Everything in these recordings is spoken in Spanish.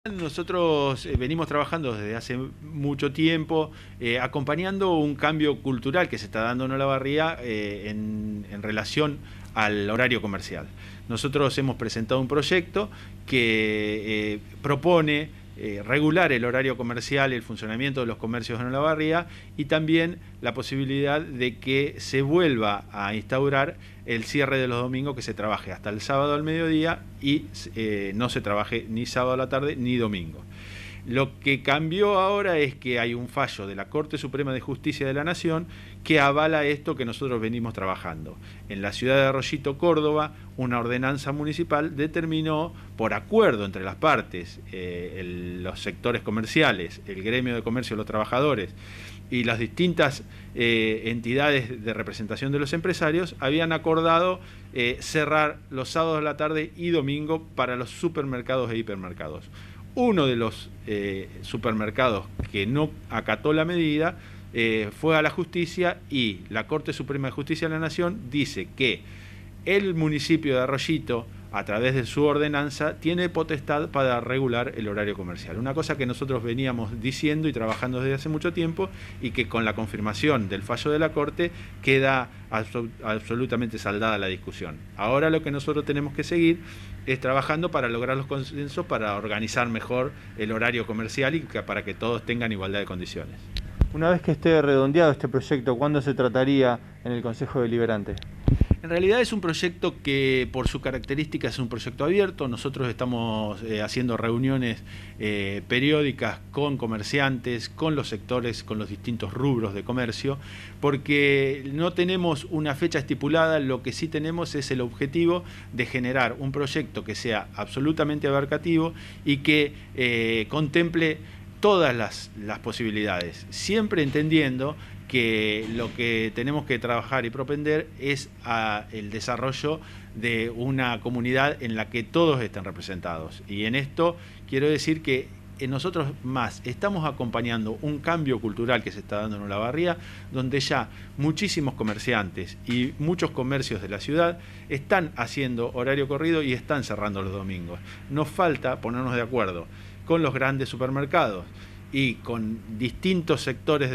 Nosotros venimos trabajando desde hace mucho tiempo, acompañando un cambio cultural que se está dando en Olavarría en relación al horario comercial. Nosotros hemos presentado un proyecto que propone regular el horario comercial y el funcionamiento de los comercios en Olavarría y también la posibilidad de que se vuelva a instaurar el cierre de los domingos, que se trabaje hasta el sábado al mediodía y no se trabaje ni sábado a la tarde ni domingo. Lo que cambió ahora es que hay un fallo de la Corte Suprema de Justicia de la Nación que avala esto que nosotros venimos trabajando. En la ciudad de Arroyito, Córdoba, una ordenanza municipal determinó, por acuerdo entre las partes, los sectores comerciales, el gremio de comercio de los trabajadores y las distintas entidades de representación de los empresarios, habían acordado cerrar los sábados a la tarde y domingo para los supermercados e hipermercados. Uno de los supermercados que no acató la medida fue a la justicia y la Corte Suprema de Justicia de la Nación dice que el municipio de Arroyito, a través de su ordenanza, tiene potestad para regular el horario comercial. Una cosa que nosotros veníamos diciendo y trabajando desde hace mucho tiempo y que con la confirmación del fallo de la Corte queda absolutamente saldada la discusión. Ahora lo que nosotros tenemos que seguir es trabajando para lograr los consensos, para organizar mejor el horario comercial y para que todos tengan igualdad de condiciones. Una vez que esté redondeado este proyecto, ¿cuándo se trataría en el Consejo Deliberante? En realidad es un proyecto que por su característica es un proyecto abierto. Nosotros estamos haciendo reuniones periódicas con comerciantes, con los sectores, con los distintos rubros de comercio, porque no tenemos una fecha estipulada. Lo que sí tenemos es el objetivo de generar un proyecto que sea absolutamente abarcativo y que contemple todas las posibilidades, siempre entendiendo que lo que tenemos que trabajar y propender es el desarrollo de una comunidad en la que todos estén representados. Y en esto quiero decir que nosotros más estamos acompañando un cambio cultural que se está dando en Olavarría, donde ya muchísimos comerciantes y muchos comercios de la ciudad están haciendo horario corrido y están cerrando los domingos. Nos falta ponernos de acuerdo con los grandes supermercados y con distintos sectores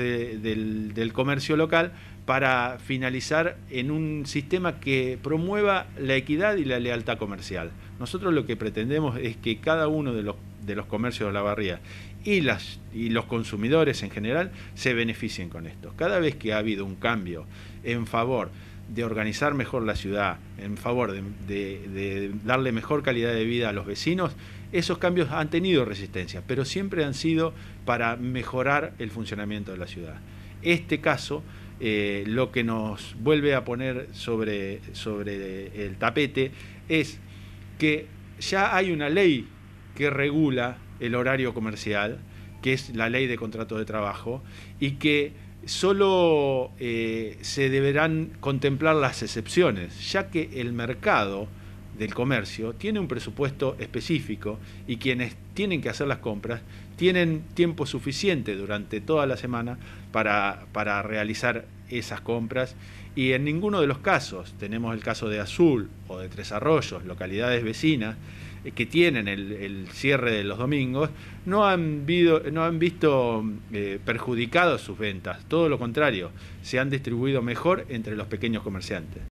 del comercio local para finalizar en un sistema que promueva la equidad y la lealtad comercial. Nosotros lo que pretendemos es que cada uno de los comercios de Olavarría y los consumidores en general se beneficien con esto. Cada vez que ha habido un cambio en favor de organizar mejor la ciudad, en favor de darle mejor calidad de vida a los vecinos, esos cambios han tenido resistencia, pero siempre han sido para mejorar el funcionamiento de la ciudad. Este caso, lo que nos vuelve a poner sobre el tapete es que ya hay una ley que regula el horario comercial, que es la ley de contrato de trabajo, y que solo se deberán contemplar las excepciones, ya que el mercado del comercio tiene un presupuesto específico y quienes tienen que hacer las compras tienen tiempo suficiente durante toda la semana para realizar esas compras, y en ninguno de los casos, tenemos el caso de Azul o de Tres Arroyos, localidades vecinas que tienen el cierre de los domingos, no han visto perjudicados sus ventas, todo lo contrario, se han distribuido mejor entre los pequeños comerciantes.